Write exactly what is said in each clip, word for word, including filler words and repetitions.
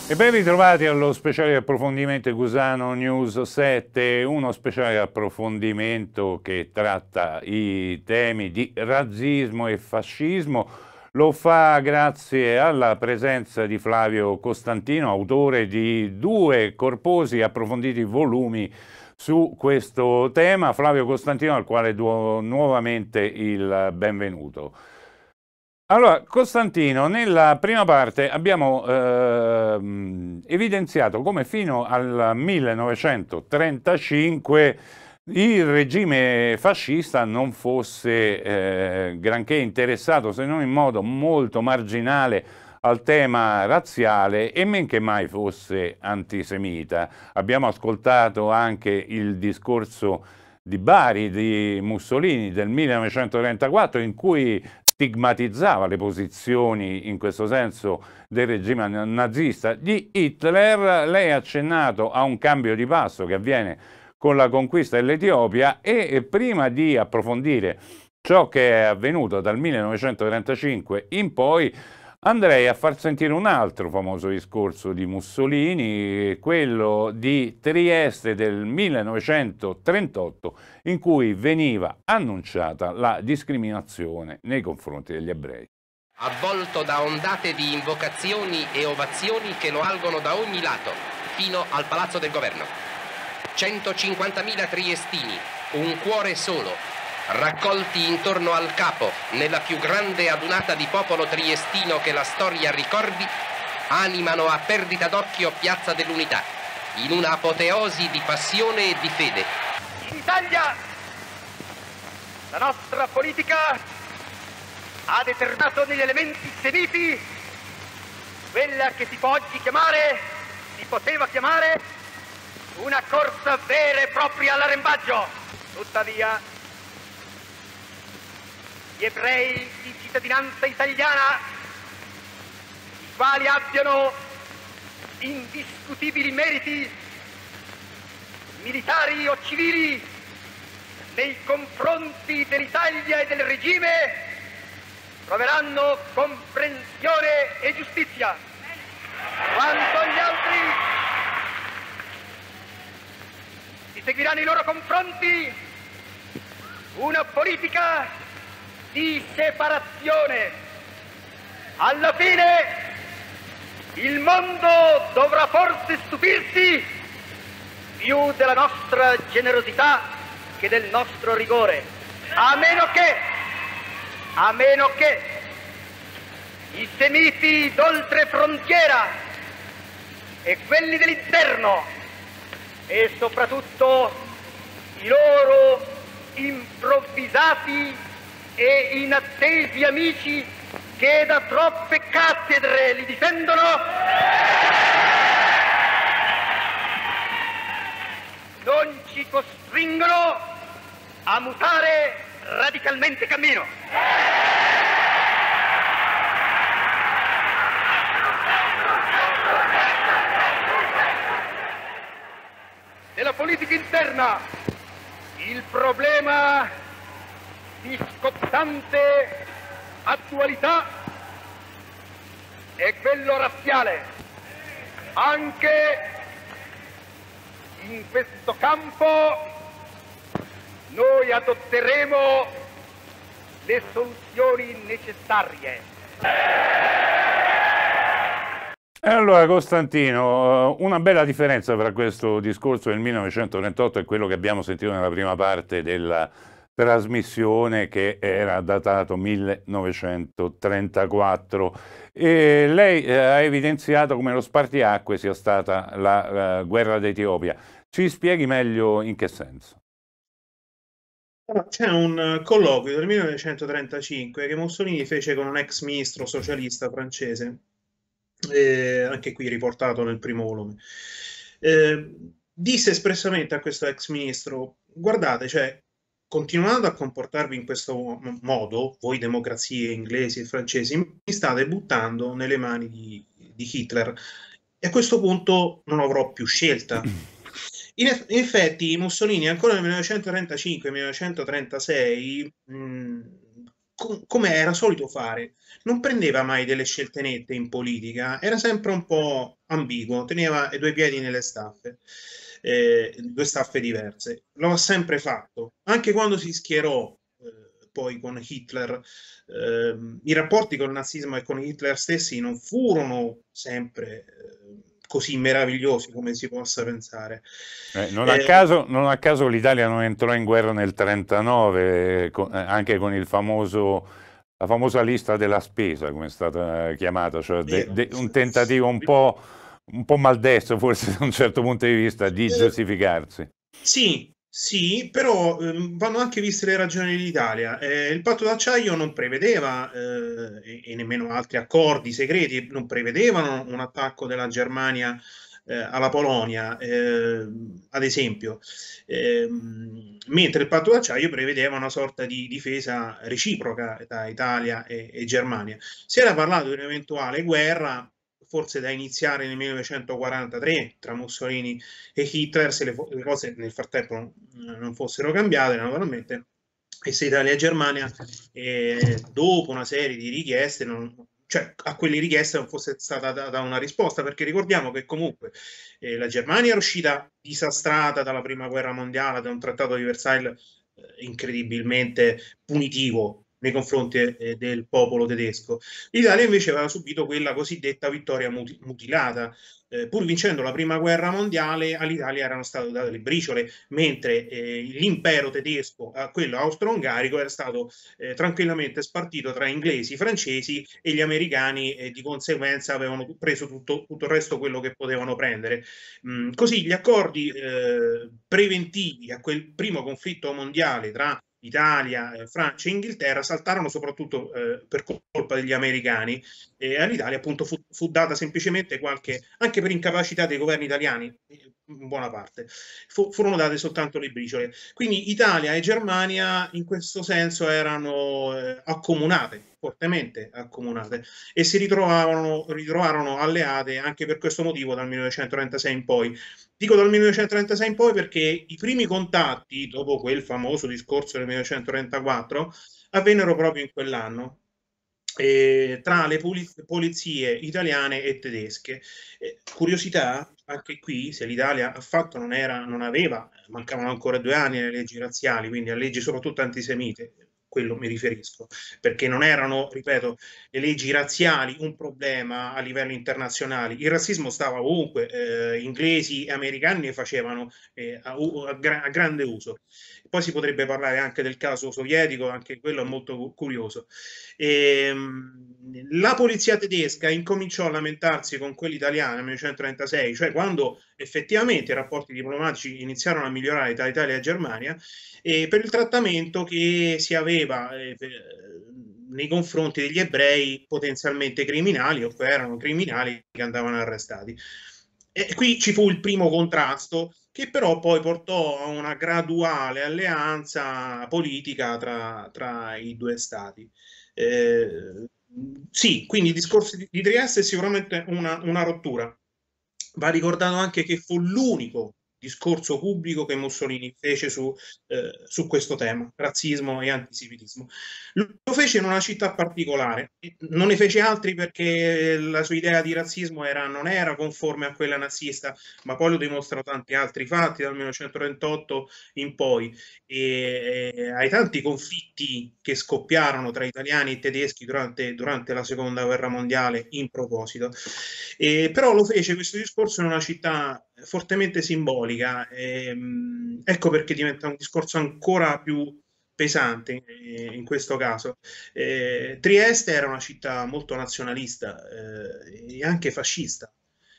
E ben ritrovati allo speciale approfondimento Cusano News sette, uno speciale approfondimento che tratta i temi di razzismo e fascismo. Lo fa grazie alla presenza di Flavio Costantino, autore di due corposi e approfonditi volumi su questo tema. Flavio Costantino, al quale do nuovamente il benvenuto. Allora, Costantino, nella prima parte abbiamo ehm, evidenziato come fino al millenovecentotrentacinque il regime fascista non fosse eh, granché interessato, se non in modo molto marginale, al tema razziale e men che mai fosse antisemita. Abbiamo ascoltato anche il discorso di Bari di Mussolini del millenovecentotrentaquattro, in cui stigmatizzava le posizioni in questo senso del regime nazista di Hitler. Lei ha accennato a un cambio di passo che avviene con la conquista dell'Etiopia e prima di approfondire ciò che è avvenuto dal millenovecentotrentacinque in poi andrei a far sentire un altro famoso discorso di Mussolini, quello di Trieste del millenovecentotrentotto, in cui veniva annunciata la discriminazione nei confronti degli ebrei. Avvolto da ondate di invocazioni e ovazioni che lo algono da ogni lato, fino al Palazzo del Governo. centocinquantamila triestini, un cuore solo, raccolti intorno al capo nella più grande adunata di popolo triestino che la storia ricordi, animano a perdita d'occhio Piazza dell'Unità, in una apoteosi di passione e di fede. In Italia la nostra politica ha determinato negli elementi semiti quella che si può oggi chiamare, si poteva chiamare, una corsa vera e propria all'arrembaggio. Tuttavia, gli ebrei di cittadinanza italiana, i quali abbiano indiscutibili meriti militari o civili nei confronti dell'Italia e del regime, troveranno comprensione e giustizia, quanto gli altri si seguiranno i loro confronti una politica di separazione. Alla fine il mondo dovrà forse stupirsi più della nostra generosità che del nostro rigore, a meno che, a meno che i semiti d'oltre frontiera e quelli dell'interno e soprattutto i loro improvvisati e inattesi amici che da troppe cattedre li difendono, non ci costringono a mutare radicalmente cammino. Nella politica interna il problema di scottante attualità è quello razziale. Anche in questo campo noi adotteremo le soluzioni necessarie. E allora, Costantino, una bella differenza tra questo discorso del millenovecentotrentotto e quello che abbiamo sentito nella prima parte della trasmissione, che era datato millenovecentotrentaquattro. E lei eh, ha evidenziato come lo spartiacque sia stata la, la guerra d'Etiopia. Ci spieghi meglio in che senso? C'è un colloquio del millenovecentotrentacinque che Mussolini fece con un ex ministro socialista francese, eh, anche qui riportato nel primo volume. Eh, disse espressamente a questo ex ministro: guardate, cioè, continuando a comportarvi in questo modo, voi democrazie inglesi e francesi, mi state buttando nelle mani di, di Hitler e a questo punto non avrò più scelta. In, in effetti Mussolini ancora nel millenovecentotrentacinque-millenovecentotrentasei mh, com- come era solito fare, non prendeva mai delle scelte nette in politica, era sempre un po' ambiguo, teneva i due piedi nelle staffe, eh, due staffe diverse. Lo ha sempre fatto, anche quando si schierò eh, poi con Hitler. Eh, i rapporti con il nazismo e con Hitler stessi non furono sempre eh, così meravigliosi come si possa pensare. Eh, non a Eh, caso, non a caso l'Italia non entrò in guerra nel trentanove, eh, con- eh, anche con il famoso, la famosa lista della spesa, come è stata chiamata, cioè de- vero. de- un tentativo un po', un po' maldestro, forse da un certo punto di vista, di Eh, giustificarsi. Sì, sì, però ehm, vanno anche viste le ragioni dell'Italia. Eh, il patto d'acciaio non prevedeva, eh, e, e nemmeno altri accordi segreti, non prevedevano un attacco della Germania eh, alla Polonia, eh, ad esempio. Ehm, mentre il patto d'acciaio prevedeva una sorta di difesa reciproca tra Italia e, e Germania. Si era parlato di un'eventuale guerra, forse da iniziare nel millenovecentoquarantatré tra Mussolini e Hitler, se le, le cose nel frattempo non, non fossero cambiate naturalmente, e se Italia e Germania, eh, dopo una serie di richieste, non, cioè a quelle richieste non fosse stata data una risposta, perché ricordiamo che comunque eh, la Germania era uscita disastrata dalla prima guerra mondiale, da un trattato di Versailles eh, incredibilmente punitivo nei confronti eh, del popolo tedesco. L'Italia invece aveva subito quella cosiddetta vittoria muti- mutilata. Eh, pur vincendo la prima guerra mondiale, all'Italia erano state date le briciole, mentre eh, l'impero tedesco, eh, quello austro-ungarico, era stato eh, tranquillamente spartito tra inglesi, francesi e gli americani, e di conseguenza avevano preso tutto, tutto il resto quello che potevano prendere. Mm, così gli accordi eh, preventivi a quel primo conflitto mondiale tra Italia, eh, Francia e Inghilterra saltarono soprattutto eh, per colpa degli americani, e all'Italia appunto fu, fu data semplicemente qualche, anche per incapacità dei governi italiani, in buona parte, fu, furono date soltanto le briciole. Quindi Italia e Germania in questo senso erano eh, accomunate, fortemente accomunate, e si ritrovavano, ritrovarono alleate anche per questo motivo dal millenovecentotrentasei in poi. Dico dal millenovecentotrentasei in poi perché i primi contatti, dopo quel famoso discorso del millenovecentotrentaquattro, avvennero proprio in quell'anno, eh, tra le polizie italiane e tedesche. Eh, curiosità, anche qui, se l'Italia affatto non, era, non aveva, mancavano ancora due anni alle leggi razziali, quindi a leggi soprattutto antisemite, quello mi riferisco, perché non erano, ripeto, le leggi razziali un problema a livello internazionale. Il razzismo stava ovunque, eh, inglesi e americani ne facevano eh, a, a, a grande uso. Poi si potrebbe parlare anche del caso sovietico, anche quello è molto curioso. E, la polizia tedesca incominciò a lamentarsi con quella italiana nel millenovecentotrentasei, cioè quando effettivamente i rapporti diplomatici iniziarono a migliorare tra Italia e Germania, e per il trattamento che si aveva eh, nei confronti degli ebrei potenzialmente criminali, o che erano criminali che andavano arrestati. E qui ci fu il primo contrasto, che però poi portò a una graduale alleanza politica tra, tra i due stati. Eh, sì, quindi il discorso di, di Trieste è sicuramente una, una rottura. Va ricordato anche che fu l'unico discorso pubblico che Mussolini fece su, eh, su questo tema, razzismo e antisemitismo. Lo fece in una città particolare, non ne fece altri perché la sua idea di razzismo era, non era conforme a quella nazista, ma poi lo dimostrano tanti altri fatti dal millenovecentotrentotto in poi, e, e ai tanti conflitti che scoppiarono tra italiani e tedeschi durante, durante la seconda guerra mondiale in proposito. E, però lo fece questo discorso in una città fortemente simbolica, e, mh, ecco perché diventa un discorso ancora più pesante eh, in questo caso. Eh, Trieste era una città molto nazionalista eh, e anche fascista.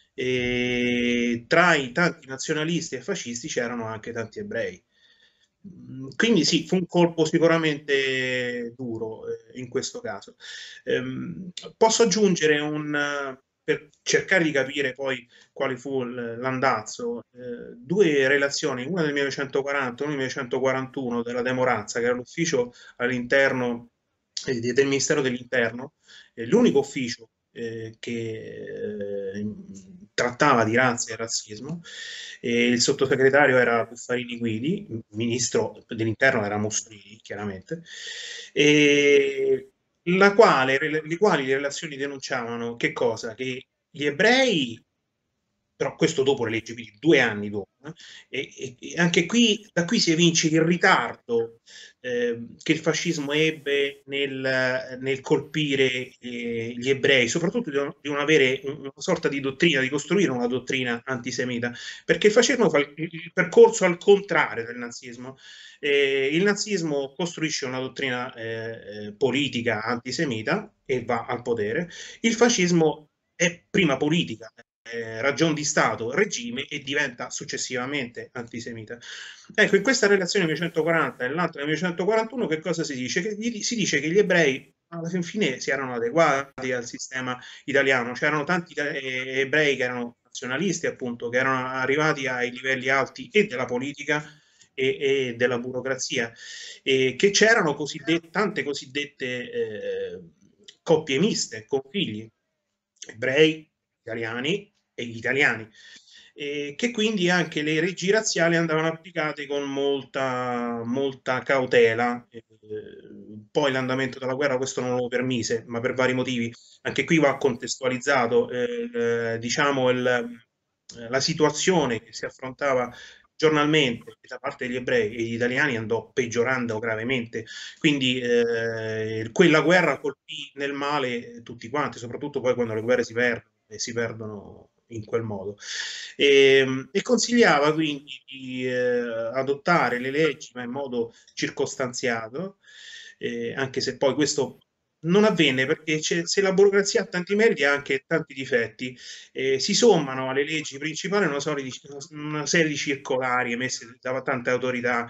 E tra i tanti nazionalisti e fascisti c'erano anche tanti ebrei. Quindi sì, fu un colpo sicuramente duro eh, in questo caso. Ehm, posso aggiungere un, per cercare di capire poi quale fu l'andazzo, eh, due relazioni, una del millenovecentoquaranta e una del millenovecentoquarantuno della De Morazza, che era l'ufficio all'interno eh, del Ministero dell'Interno, eh, l'unico ufficio eh, che eh, trattava di razza e razzismo, e il sottosegretario era Buffarini Guidi, il ministro dell'interno era Mussolini, chiaramente, e la quale, le quali le relazioni denunciavano che cosa? Che gli ebrei, però questo dopo le leggi, quindi due anni dopo, eh, e, e anche qui, da qui si evince il ritardo eh, che il fascismo ebbe nel, nel colpire eh, gli ebrei, soprattutto di non, di non avere un, una sorta di dottrina, di costruire una dottrina antisemita, perché il fascismo fa il, il percorso al contrario del nazismo. Eh, il nazismo costruisce una dottrina eh, politica antisemita e va al potere, il fascismo è prima politica, eh, ragion di Stato, regime, e diventa successivamente antisemita. Ecco, in questa relazione millenovecentoquaranta e nell'altra millenovecentoquarantuno che cosa si dice? Che gli, si dice che gli ebrei alla fin fine si erano adeguati al sistema italiano, c'erano tanti eh, ebrei che erano nazionalisti, appunto, che erano arrivati ai livelli alti e della politica e, e della burocrazia, e che c'erano cosiddette, tante cosiddette eh, coppie miste con figli, ebrei, italiani e italiani, e che quindi anche le leggi razziali andavano applicate con molta, molta cautela. Eh, poi l'andamento della guerra questo non lo permise, ma per vari motivi. Anche qui va contestualizzato eh, diciamo il, la situazione che si affrontava giornalmente da parte degli ebrei e gli italiani andò peggiorando gravemente, quindi eh, quella guerra colpì nel male tutti quanti, soprattutto poi quando le guerre si perdono e si perdono in quel modo. E, e consigliava quindi di eh, adottare le leggi ma in modo circostanziato, eh, anche se poi questo non avvenne, perché se la burocrazia ha tanti meriti ha anche tanti difetti. Eh, si sommano alle leggi principali una serie di, una serie di circolari emesse da tante autorità,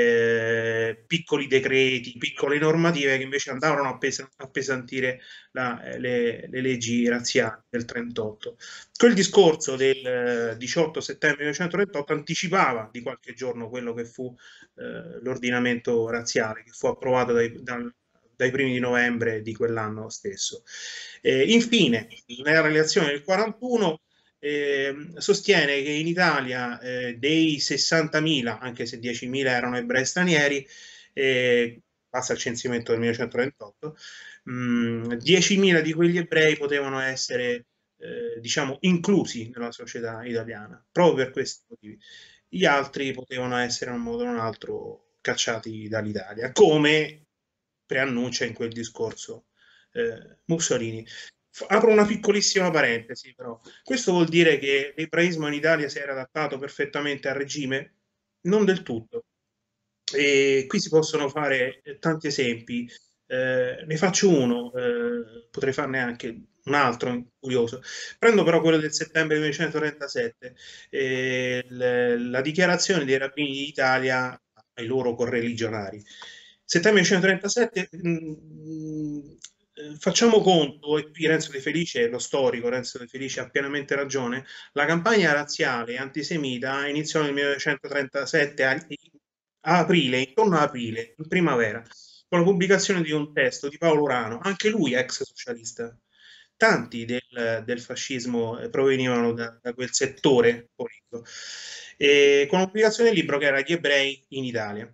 eh, piccoli decreti, piccole normative che invece andavano a appesantire la, le, le leggi razziali del trentotto. Quel discorso del diciotto settembre millenovecentotrentotto anticipava di qualche giorno quello che fu eh, l'ordinamento razziale, che fu approvato dai, dal dai primi di novembre di quell'anno stesso. Eh, infine, nella relazione del quarantuno eh, sostiene che in Italia eh, dei sessantamila, anche se diecimila erano ebrei stranieri, eh, passa il censimento del millenovecentotrentotto, mh, diecimila di quegli ebrei potevano essere eh, diciamo inclusi nella società italiana, proprio per questi motivi. Gli altri potevano essere in un modo o in un altro cacciati dall'Italia, come preannuncia in quel discorso eh, Mussolini. Apro una piccolissima parentesi, però. Questo vuol dire che l'ebraismo in Italia si era adattato perfettamente al regime? Non del tutto. E qui si possono fare tanti esempi. Eh, ne faccio uno, eh, potrei farne anche un altro curioso. Prendo però quello del settembre millenovecentotrentasette, eh, la dichiarazione dei rabbini d'Italia ai loro correligionari. settembre millenovecentotrentasette, mh, facciamo conto, e qui Renzo De Felice, lo storico Renzo De Felice ha pienamente ragione, la campagna razziale antisemita iniziò nel millenovecentotrentasette a, a aprile, intorno a aprile, in primavera, con la pubblicazione di un testo di Paolo Urano, anche lui ex socialista. Tanti del, del fascismo provenivano da, da quel settore politico, e con la pubblicazione del libro che era Gli ebrei in Italia.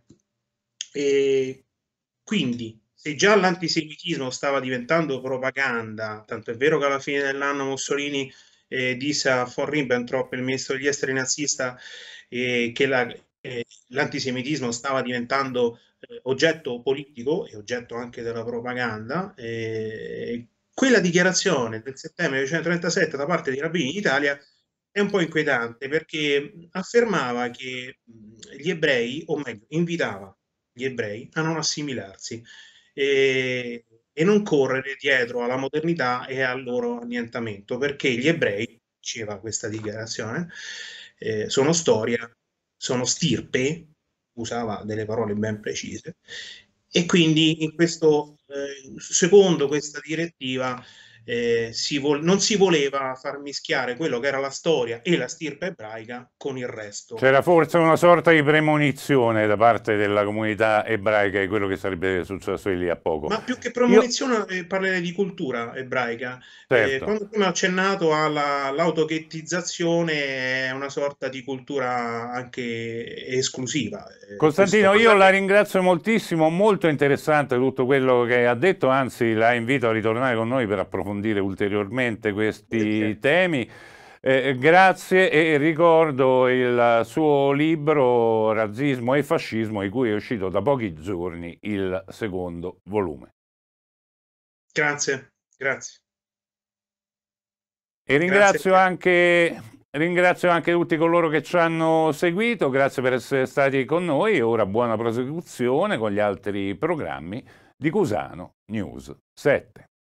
E quindi, se già l'antisemitismo stava diventando propaganda, tanto è vero che alla fine dell'anno Mussolini eh, disse a von Ribbentrop, il ministro degli esteri nazista, eh, che la, eh, l'antisemitismo stava diventando eh, oggetto politico e oggetto anche della propaganda, eh, quella dichiarazione del settembre millenovecentotrentasette da parte dei rabbini d'Italia è un po' inquietante, perché affermava che gli ebrei, o meglio, invitava gli ebrei a non assimilarsi e, e non correre dietro alla modernità e al loro annientamento, perché gli ebrei, diceva questa dichiarazione, eh, sono storia, sono stirpe, usava delle parole ben precise, e quindi in questo, eh, secondo questa direttiva eh, si vol- non si voleva far mischiare quello che era la storia e la stirpe ebraica con il resto. C'era forse una sorta di premonizione da parte della comunità ebraica di quello che sarebbe successo lì a poco. Ma più che Io, premonizione eh, parlerei di cultura ebraica. Eh, certo. quando prima ho accennato all'autochetizzazione, è una sorta di cultura anche esclusiva. Eh, Costantino, questo- io la ringrazio moltissimo, molto interessante tutto quello che ha detto, anzi la invito a ritornare con noi per approfondire ulteriormente questi Ok. temi. Eh, grazie, e ricordo il suo libro Razzismo e Fascismo, di cui è uscito da pochi giorni il secondo volume. Grazie, grazie. E ringrazio Grazie. anche, ringrazio anche tutti coloro che ci hanno seguito, grazie per essere stati con noi e ora buona prosecuzione con gli altri programmi di Cusano News sette.